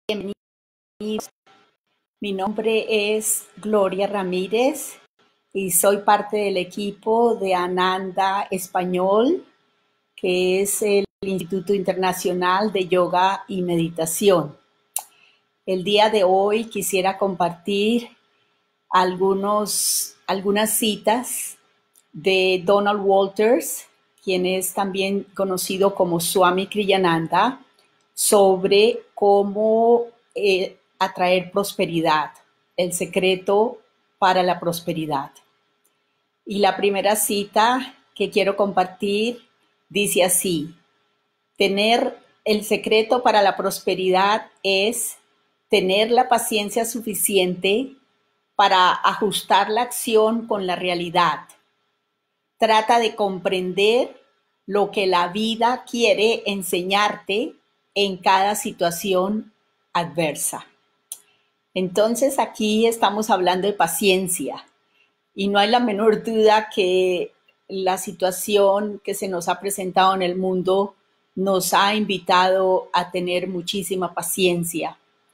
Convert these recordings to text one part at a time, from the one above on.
Bienvenidos. Mi nombre es Gloria Ramírez y soy parte del equipo de Ananda Español, que es el Instituto Internacional de Yoga y Meditación. El día de hoy quisiera compartir algunas citas de Donald Walters, quien es también conocido como Swami Kriyananda, sobre cómo atraer prosperidad, el secreto para la prosperidad. Y la primera cita que quiero compartir dice así: el secreto para la prosperidad es tener la paciencia suficiente para ajustar la acción con la realidad. Trata de comprender lo que la vida quiere enseñarte en cada situación adversa. Entonces aquí estamos hablando de paciencia y no hay la menor duda que la situación que se nos ha presentado en el mundo nos ha invitado a tener muchísima paciencia.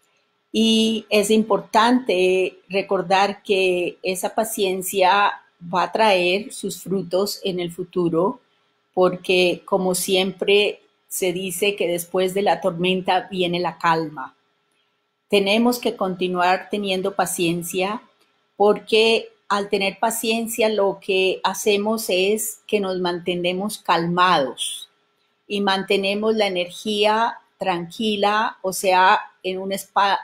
Y es importante recordar que esa paciencia va a traer sus frutos en el futuro, porque como siempre se dice que después de la tormenta viene la calma. Tenemos que continuar teniendo paciencia, porque al tener paciencia lo que hacemos es que nos mantenemos calmados y mantenemos la energía tranquila, o sea, en un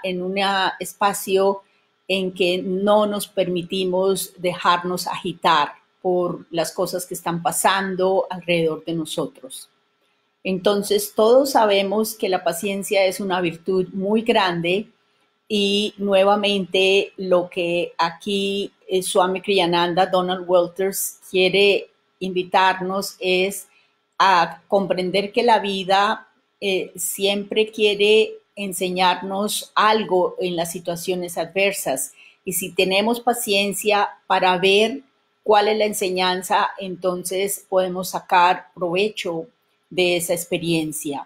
espacio en que no nos permitimos dejarnos agitar por las cosas que están pasando alrededor de nosotros. Entonces, todos sabemos que la paciencia es una virtud muy grande y nuevamente lo que aquí Swami Kriyananda, Donald Walters, quiere invitarnos es a comprender que la vida siempre quiere enseñarnos algo en las situaciones adversas. Y si tenemos paciencia para ver cuál es la enseñanza, entonces podemos sacar provecho de esa experiencia.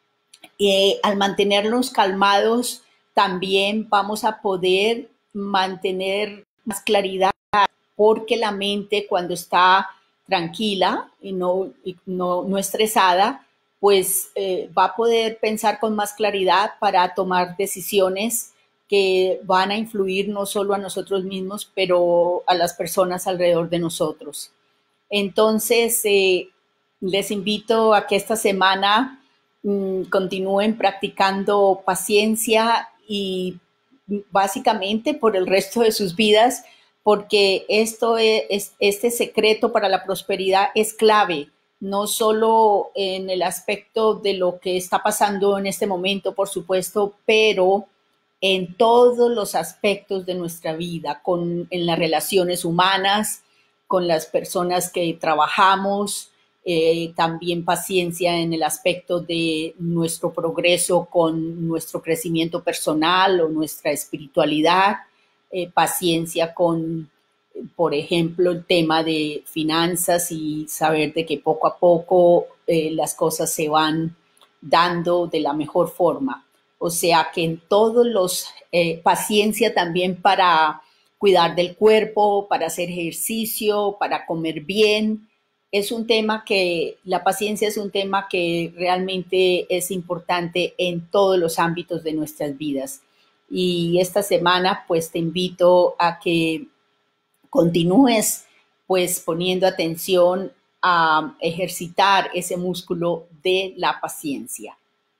Al mantenernos calmados, también vamos a poder mantener más claridad, porque la mente, cuando está tranquila y no estresada, pues va a poder pensar con más claridad para tomar decisiones que van a influir no solo a nosotros mismos, pero a las personas alrededor de nosotros. Entonces, les invito a que esta semana continúen practicando paciencia y básicamente por el resto de sus vidas, porque este secreto para la prosperidad es clave, no solo en el aspecto de lo que está pasando en este momento, por supuesto, pero en todos los aspectos de nuestra vida, en las relaciones humanas, con las personas que trabajamos, también paciencia en el aspecto de nuestro progreso con nuestro crecimiento personal o nuestra espiritualidad, paciencia con, por ejemplo, el tema de finanzas y saber de que poco a poco las cosas se van dando de la mejor forma. O sea que en todos los, paciencia también para cuidar del cuerpo, para hacer ejercicio, para comer bien. Es un tema que, la paciencia es un tema que realmente es importante en todos los ámbitos de nuestras vidas. Y esta semana pues te invito a que continúes pues poniendo atención a ejercitar ese músculo de la paciencia.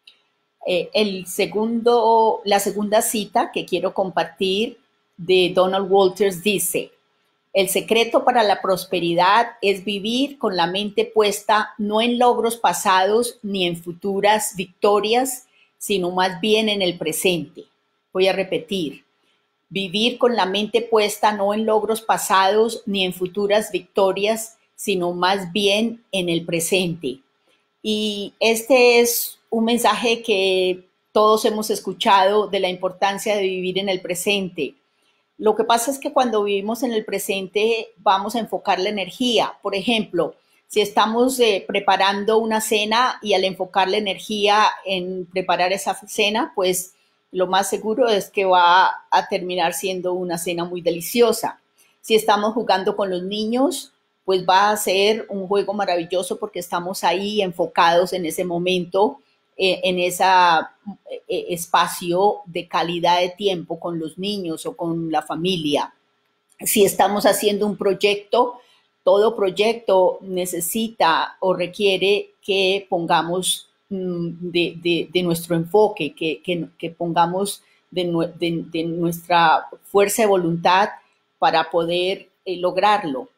La segunda cita que quiero compartir de Donald Walters dice: el secreto para la prosperidad es vivir con la mente puesta no en logros pasados ni en futuras victorias, sino más bien en el presente. Voy a repetir: vivir con la mente puesta no en logros pasados ni en futuras victorias, sino más bien en el presente. Y este es un mensaje que todos hemos escuchado, de la importancia de vivir en el presente. Lo que pasa es que cuando vivimos en el presente vamos a enfocar la energía. Por ejemplo, si estamos preparando una cena y al enfocar la energía en preparar esa cena, pues lo más seguro es que va a terminar siendo una cena muy deliciosa. Si estamos jugando con los niños, pues va a ser un juego maravilloso porque estamos ahí enfocados en ese momento, en ese espacio de calidad de tiempo con los niños o con la familia. Si estamos haciendo un proyecto, todo proyecto necesita o requiere que pongamos de nuestro enfoque, que pongamos de nuestra fuerza de voluntad para poder lograrlo.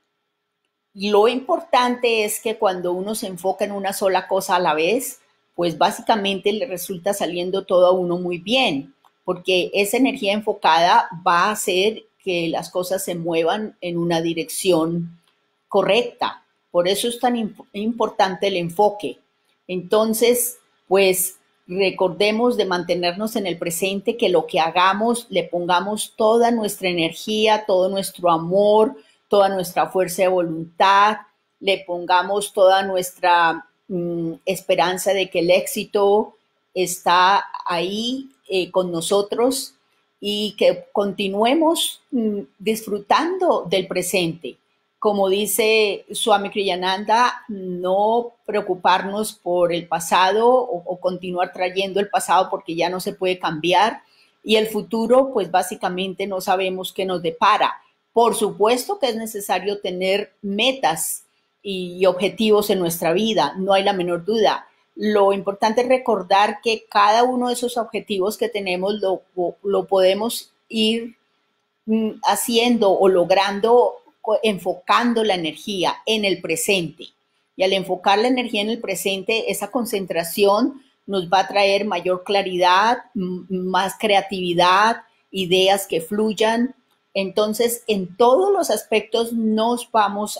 Lo importante es que cuando uno se enfoca en una sola cosa a la vez, pues básicamente le resulta saliendo todo a uno muy bien, porque esa energía enfocada va a hacer que las cosas se muevan en una dirección correcta. Por eso es tan importante el enfoque. Entonces, pues recordemos de mantenernos en el presente, que lo que hagamos le pongamos toda nuestra energía, todo nuestro amor, toda nuestra fuerza de voluntad, le pongamos toda nuestra esperanza de que el éxito está ahí con nosotros y que continuemos disfrutando del presente. Como dice Swami Kriyananda, no preocuparnos por el pasado o continuar trayendo el pasado porque ya no se puede cambiar, y el futuro, pues básicamente no sabemos qué nos depara. Por supuesto que es necesario tener metas y objetivos en nuestra vida, no hay la menor duda. Lo importante es recordar que cada uno de esos objetivos que tenemos lo podemos ir haciendo o logrando enfocando la energía en el presente. Y al enfocar la energía en el presente, esa concentración nos va a traer mayor claridad, más creatividad, ideas que fluyan. Entonces, en todos los aspectos nos vamos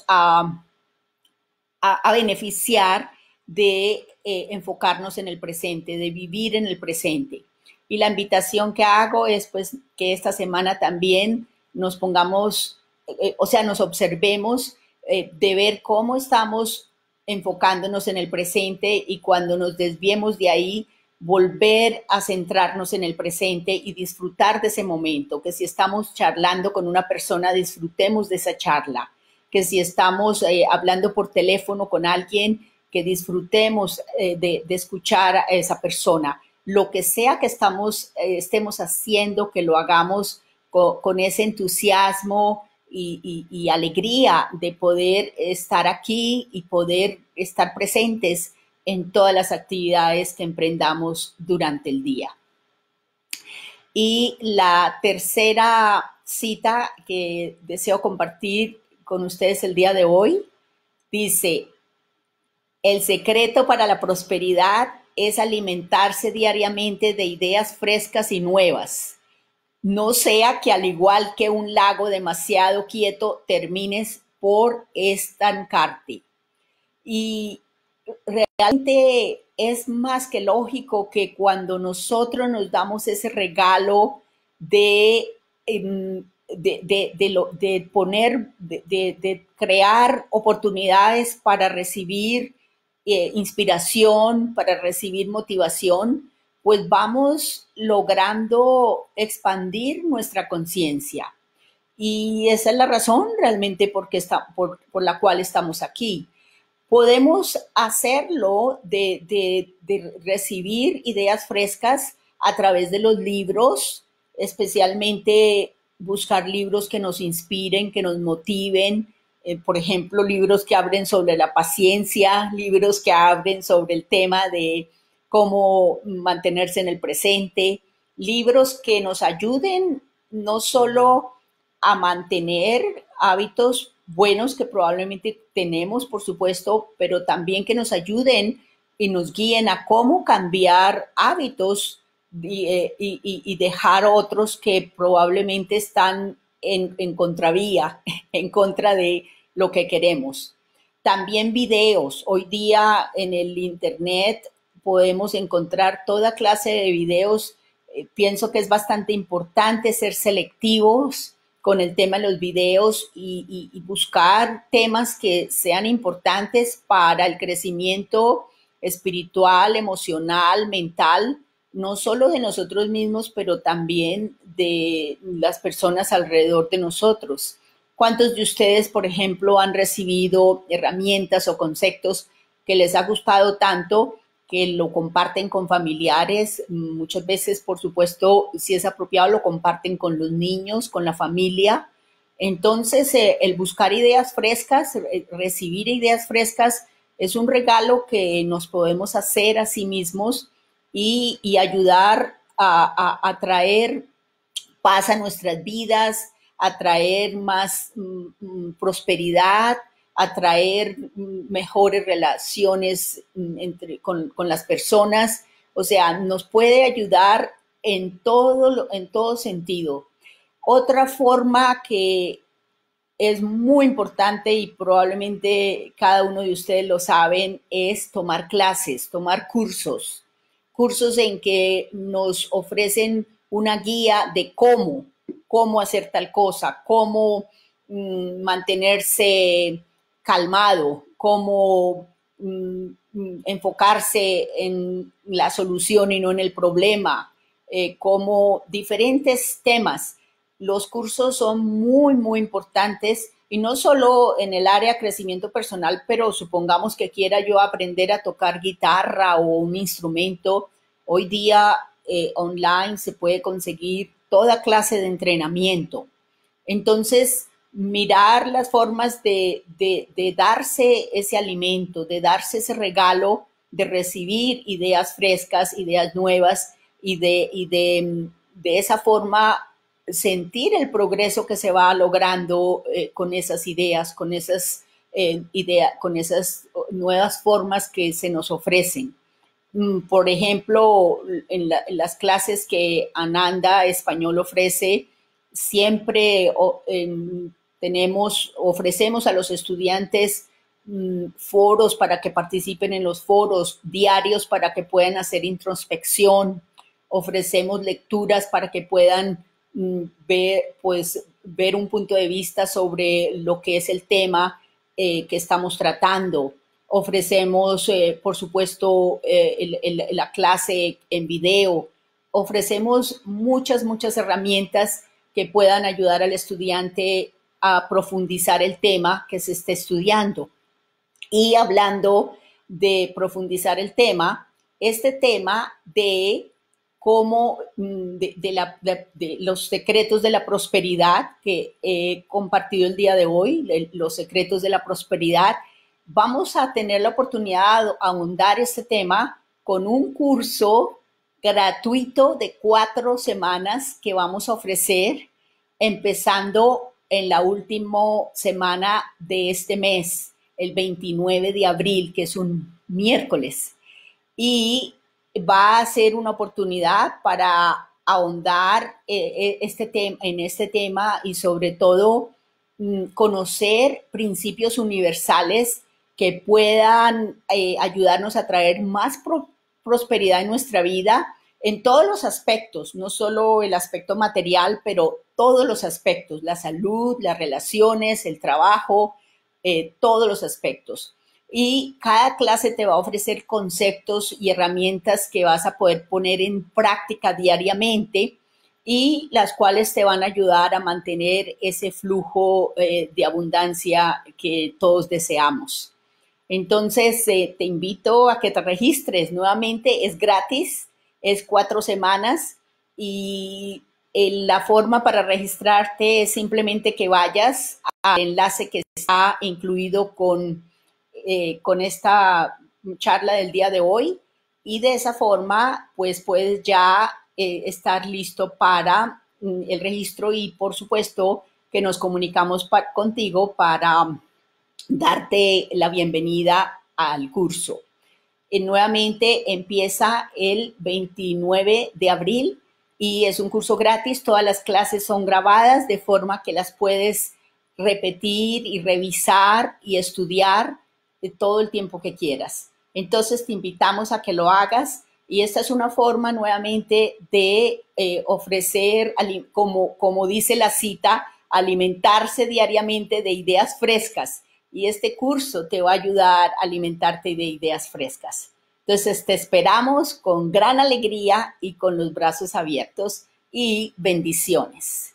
a beneficiar de enfocarnos en el presente, de vivir en el presente. Y la invitación que hago es pues que esta semana también nos pongamos, o sea, nos observemos de ver cómo estamos enfocándonos en el presente, y cuando nos desviemos de ahí, volver a centrarnos en el presente y disfrutar de ese momento. Que si estamos charlando con una persona, disfrutemos de esa charla. Que si estamos hablando por teléfono con alguien, que disfrutemos de escuchar a esa persona. Lo que sea que estemos haciendo, que lo hagamos con ese entusiasmo y alegría de poder estar aquí y poder estar presentes en todas las actividades que emprendamos durante el día. Y la tercera cita que deseo compartir con ustedes el día de hoy dice: el secreto para la prosperidad es alimentarse diariamente de ideas frescas y nuevas. No sea que, al igual que un lago demasiado quieto, termines por estancarte. Y realmente es más que lógico que cuando nosotros nos damos ese regalo de, de crear oportunidades para recibir inspiración, para recibir motivación, pues vamos logrando expandir nuestra conciencia. Y esa es la razón realmente por la cual estamos aquí. Podemos hacerlo de recibir ideas frescas a través de los libros, especialmente buscar libros que nos inspiren, que nos motiven. Por ejemplo, libros que hablen sobre la paciencia, libros que hablen sobre el tema de cómo mantenerse en el presente, libros que nos ayuden no solo a mantener hábitos buenos que probablemente tenemos, por supuesto, pero también que nos ayuden y nos guíen a cómo cambiar hábitos y dejar otros que probablemente están en contravía, en contra de lo que queremos. También videos. Hoy día en el internet podemos encontrar toda clase de videos. Pienso que es bastante importante ser selectivos con el tema de los videos y buscar temas que sean importantes para el crecimiento espiritual, emocional, mental no solo de nosotros mismos, pero también de las personas alrededor de nosotros. ¿Cuántos de ustedes, por ejemplo, han recibido herramientas o conceptos que les ha gustado tanto que lo comparten con familiares? Muchas veces, por supuesto, si es apropiado, lo comparten con los niños, con la familia. Entonces, el buscar ideas frescas, recibir ideas frescas, es un regalo que nos podemos hacer a sí mismos y ayudar a traer paz a nuestras vidas, a traer más prosperidad, a traer mejores relaciones con las personas. O sea, nos puede ayudar en todo sentido. Otra forma que es muy importante y probablemente cada uno de ustedes lo saben, es tomar clases, tomar cursos, cursos en que nos ofrecen una guía de cómo hacer tal cosa, cómo mantenerse calmado, cómo enfocarse en la solución y no en el problema, como diferentes temas. Los cursos son muy importantes y no solo en el área de crecimiento personal, pero supongamos que quiera yo aprender a tocar guitarra o un instrumento. Hoy día online se puede conseguir toda clase de entrenamiento. Entonces, mirar las formas de darse ese alimento, de darse ese regalo, de recibir ideas frescas, ideas nuevas de esa forma sentir el progreso que se va logrando con esas ideas, con esas nuevas formas que se nos ofrecen. Por ejemplo, en las clases que Ananda Español ofrece, siempre ofrecemos a los estudiantes foros para que participen en los foros, diarios para que puedan hacer introspección, ofrecemos lecturas para que puedan ver un punto de vista sobre lo que es el tema que estamos tratando. Ofrecemos, por supuesto, la clase en video. Ofrecemos muchas herramientas que puedan ayudar al estudiante a profundizar el tema que se esté estudiando. Y hablando de profundizar el tema, este tema de cómo de los secretos de la prosperidad que he compartido el día de hoy, los secretos de la prosperidad, vamos a tener la oportunidad de ahondar este tema con un curso gratuito de 4 semanas que vamos a ofrecer empezando en la última semana de este mes, el 29 de abril, que es un miércoles. Y va a ser una oportunidad para ahondar en este tema y sobre todo conocer principios universales que puedan ayudarnos a traer más prosperidad en nuestra vida en todos los aspectos, no solo el aspecto material, pero todos los aspectos, la salud, las relaciones, el trabajo, todos los aspectos. Y cada clase te va a ofrecer conceptos y herramientas que vas a poder poner en práctica diariamente y las cuales te van a ayudar a mantener ese flujo de abundancia que todos deseamos. Entonces, te invito a que te registres. Nuevamente, es gratis, es 4 semanas y la forma para registrarte es simplemente que vayas al enlace que está incluido con esta charla del día de hoy y de esa forma pues puedes ya estar listo para el registro y por supuesto que nos comunicamos contigo para darte la bienvenida al curso. Nuevamente empieza el 29 de abril y es un curso gratis. Todas las clases son grabadas de forma que las puedes repetir y revisar y estudiar de todo el tiempo que quieras. Entonces te invitamos a que lo hagas y esta es una forma nuevamente de ofrecer, como dice la cita, alimentarse diariamente de ideas frescas y este curso te va a ayudar a alimentarte de ideas frescas. Entonces te esperamos con gran alegría y con los brazos abiertos y bendiciones.